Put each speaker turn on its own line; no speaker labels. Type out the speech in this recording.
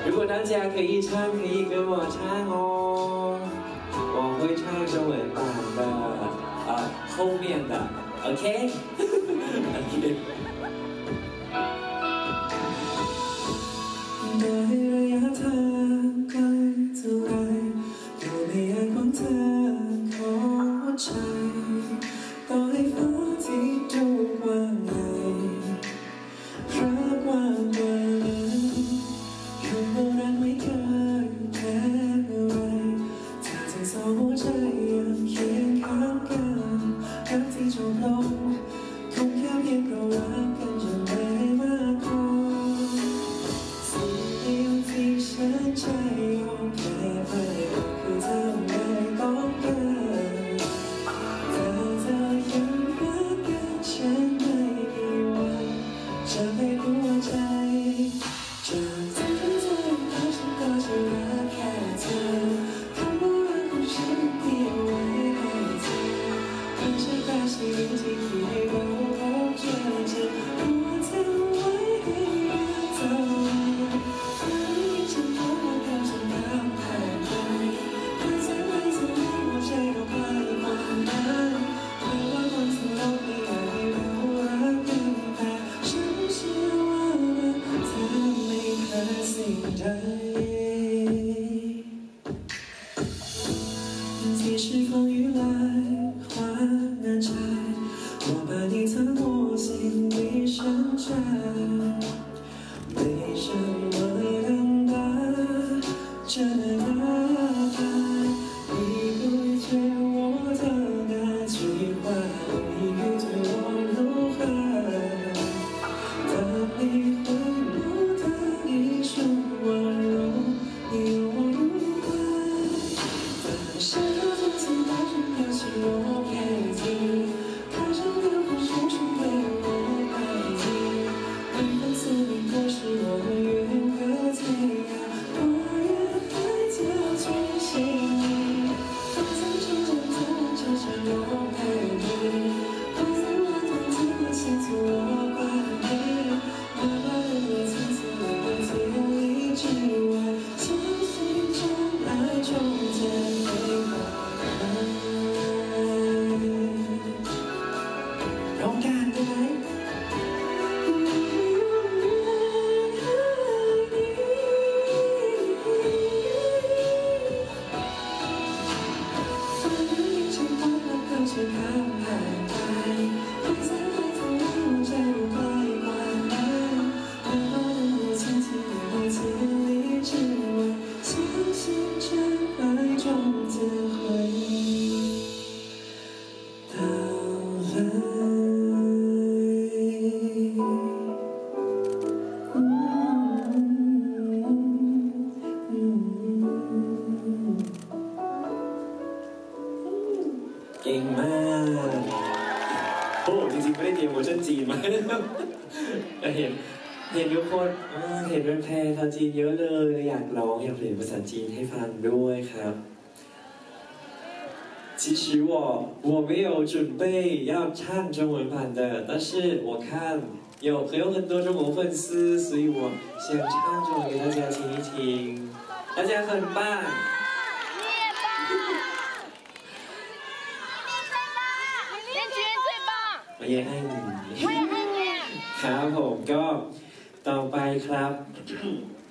如果大家可以唱，可以跟我唱哦。我会唱中文版的，后面的 ，OK？ OK。ต่อให้ระยะทางไกลเท่าไรก็ไม่อาจขวางทางของหัวใจต่อให้ฟ้าที่ดูกว้างใหญ่รักกว้างกว่านั้นคำว่ารักไม่เคยแพ้อะไรถ้าทั้งสองหัวใจยังเคียงข้างกันรักที่จบลงคงแค่เพียงเพราะรักกันจนไม่มากพอที่ฉันใจยอมแพ้ไปคือเธอไม่ต้องการถ้าเธอยังรักกันฉันไม่มีวันจะให้หัวใจจากที่เธอแล้วฉันก็จะรักแค่เธอคำว่ารักของฉันเพียงไว้ให้เธอไม่ใช่แค่สิ่งที่คิดให้เราพบเจอจะหัวเธอไว้ให้เธอฉันรู้ว่าเราจะทำให้ไปไม่ใช่ไม่ใช่หัวใจเราใกล้ความนั้นไม่ว่าคนทั้งโลกไม่อยากให้เรารักกันแต่ฉันเชื่อว่าเธอไม่เคยสิ่งใดที่ฉันคงอยู่หลายความงานใจว่าป่านนี้เธอหมดสิ่งที่ฉันใจไม่ใช่ว่า真的爱，你不会对我的那句话，你会对我如何？当你回眸的一瞬温柔，你有我如何？当下的自大声表示我配你，看上的火熊熊为我排挤，你放肆你可是我的缘和天涯。心里，放在手中，怎么就只我陪你？放在我肚子的心足我管理，哪怕人我层次我的千里之外，相信真爱终将会到来。勇敢的来。是看海海，不再回头望我坠入快关门，哪怕人我层次我千里之外，相信真爱终将会到来。เก่งมากโอ้จริงๆไม่ได้เตรียมเวอร์ชันจีนมาเห็นทุกคนเห็นเป็นแพร่ชาวจีนเยอะเลยอยากร้องอยากเรียนภาษาจีนให้ฟังด้วยครับ其实我没有准备要唱中文版的但是我看有很多中国粉丝所以我想唱中文给大家听一听大家很棒我也爱你ครับผมก็ต่อไปครับ